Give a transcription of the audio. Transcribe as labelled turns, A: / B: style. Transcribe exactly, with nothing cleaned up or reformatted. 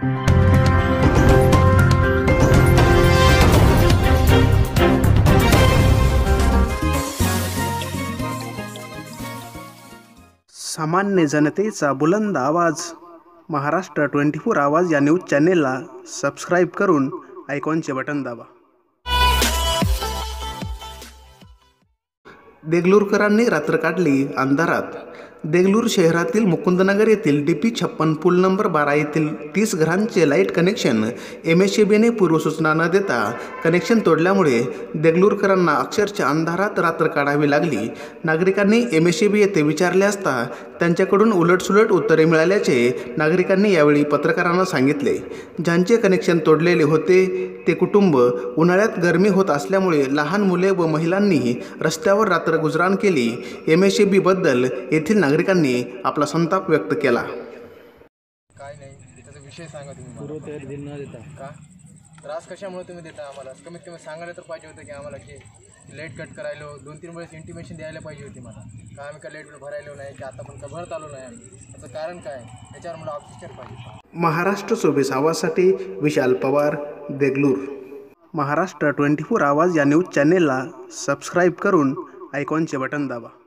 A: सामान्य जनतेचा बुलंद आवाज महाराष्ट्र ट्वेंटी फोर आवाज या न्यूज चॅनेलला सबस्क्राईब करून आयकॉनचे बटन दाबा। देगलूरकरांनी रात्र काढली अंधारात। देगलूर शहरातील मुकुंदनगर येथील डी पी छप्पन पूल नंबर बारा येथील तीस घरांचे light connection M S E बीने पूर्वसूचना न देता कनेक्शन तोडल्यामुळे देगलूरकरांना अक्षरशः अंधारात रात्र काढावी लागली। नागरिकांनी एम एस ई बी येथे विचारले असता त्यांच्याकडून उलटसुलट उत्तरे मिळाल्याचे नागरिकांनी यावेळी पत्रकारांना सांगितले। ज्यांचे कनेक्शन तोडलेले होते ते कुटुंब उन्हाळ्यात गरमी होत असल्यामुळे लहान मुले व महिलांनी रस्त्यावर रात्र गुजराण केली। एम एस ई बी बद्दल येथील नागरिकांनी आपला संताप व्यक्त केला।
B: काय नाही त्याचा विषय सांगा तुम्ही पूर्व तयारी दिन न देता का त्रास कशामुळे तुम्ही देता आम्हाला? कमीत कमी सांगायला तर पाहिजे होतं की आम्हाला की लाईट कट करायलो दोन तीन वेळेस इंटिमेशन द्यायला पाहिजे होती मला का आम्ही का लाईट बिल भरायलो नाही की आता पण का भरत आलो नाही आम्ही त्याचं कारण काय त्याच्यावर मला ऑफिसर पाहिजे।
A: महाराष्ट्र चोवीस आवाजसाठी विशाल पवार, देगलूर। महाराष्ट्र ट्वेंटी फोर आवाज या न्यूज चॅनेलला सबस्क्राईब करून आयकॉनचे बटन दाबा।